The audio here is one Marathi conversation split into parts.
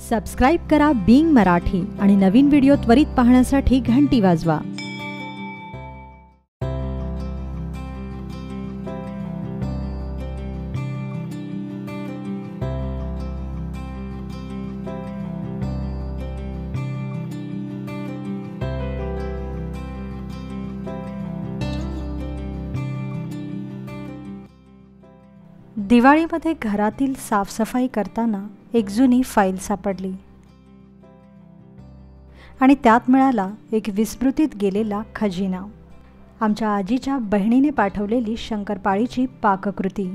सबस्क्राइब करा बिंग मराठी आणि नवीन व्हिडिओ त्वरित पाहण्यासाठी घंटी वाजवा। दिवाळीमध्ये घरातील साफसफाई करताना एक जुनी फाईल सापडली आणि त्यात मिळाला एक विस्मृतीत गेलेला खजिना। आमच्या आजीच्या बहिणीने पाठवलेली शंकरपाळीची पाककृती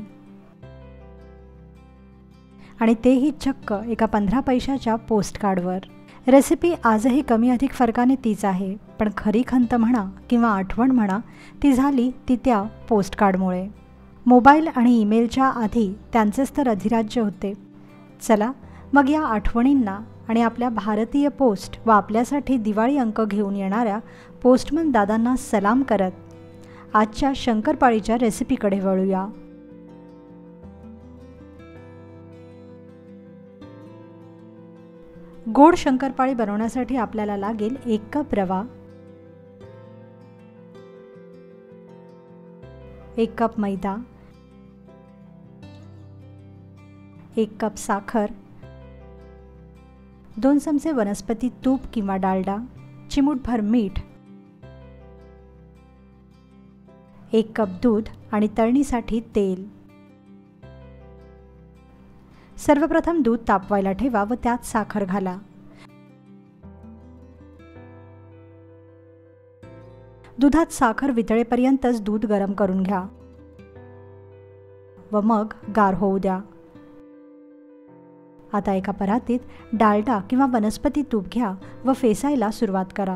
आणि तेही चक्क एका 15 पैशाच्या पोस्टकार्डवर। रेसिपी आजही कमी अधिक फरकाने तीच आहे, पण खरी खंत म्हणा किंवा आठवण म्हणा ती झाली ती त्या पोस्टकार्डमुळे। मोबाईल आणि ईमेलच्या आधी त्यांचेच तर अधिराज्य होते। चला मग या आठवणींना आणि आपल्या भारतीय पोस्ट व आपल्यासाठी दिवाळी अंक घेऊन येणाऱ्या पोस्टमन दादांना सलाम करत आजच्या शंकरपाळीच्या रेसिपीकडे वळूया। गोड शंकरपाळी बनवण्यासाठी आपल्याला लागेल 1 कप रवा, 1 कप मैदा, 1 कप साखर, 2 चमचे वनस्पती तूप किंवा डालडा, चिमूटभर मीठ, 1 कप दूध आणि तळणीसाठी तेल। सर्वप्रथम दूध तापवायला ठेवा व त्यात साखर घाला। दुधात साखर वितळेपर्यंतच दूध गरम करून घ्या व मग गार होऊ द्या। आता एका परातीत डालडा किंवा वनस्पती तूप घ्या व फेसायला सुरुवात करा।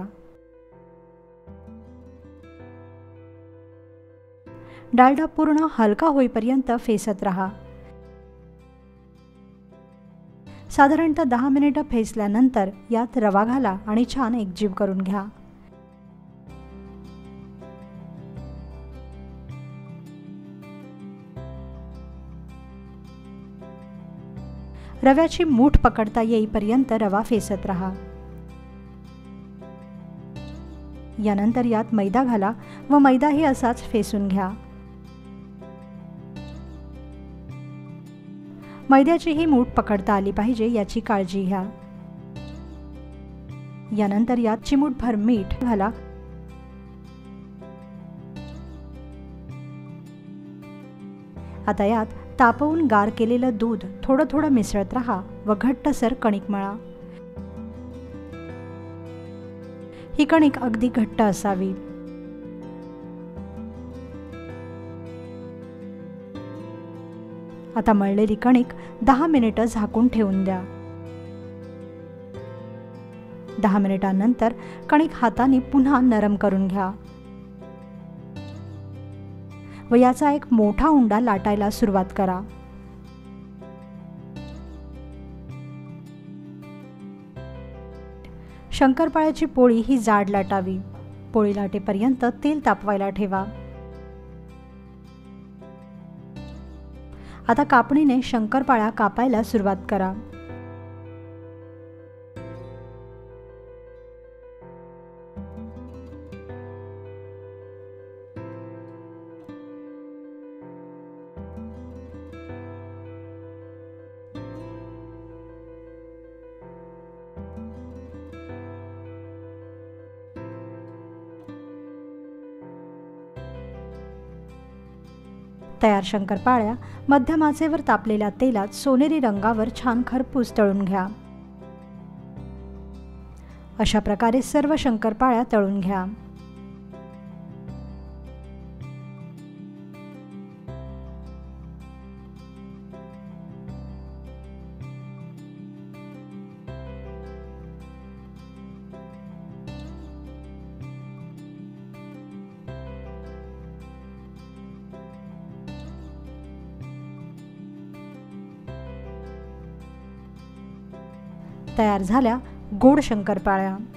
डालडा पूर्ण हलका होईपर्यंत फेसत रहा। साधारणतः 10 मिनिटे फेसल्यानंतर यात रवा घाला आणि छान एकजीव करून घ्या। रव्याची मूठ पकडता येईपर्यंत रवा फेसत रहा। यानंतर यात मैदा घाला व मैदाही असाच फेसून घ्या। मैद्याची ही मूठ पकडता आली पाहिजे याची काळजी घ्या। यानंतर यात चिमूटभर मीठ घाला आता यात तापवून गार केलेलं दूध थोडं थोडं मिसळत रहा व घट्टसर कणिक मळा। ही कणिक अगदी घट्ट असावी। आता मळलेली कणिक 10 मिनिटे झाकून ठेवून द्या। 10 मिनिटांनंतर कणिक हाताने पुन्हा नरम करून घ्या व याचा एक मोठा उंडा लाटायला सुरुवात करा। शंकरपाळ्याची पोळी ही जाड लाटावी। पोळी लाटेपर्यंत तेल तापवायला ठेवा। आता कापणीने शंकरपाळ्या कापायला सुरुवात करा। तयार शंकरपाळ्या मध्यम आचेवर तापलेल्या तेलात सोनेरी रंगावर छान खरपूस तळून घ्या। अशा प्रकारे सर्व शंकरपाळ्या तळून घ्या। तयार झाल्या गोड शंकरपाळ्या।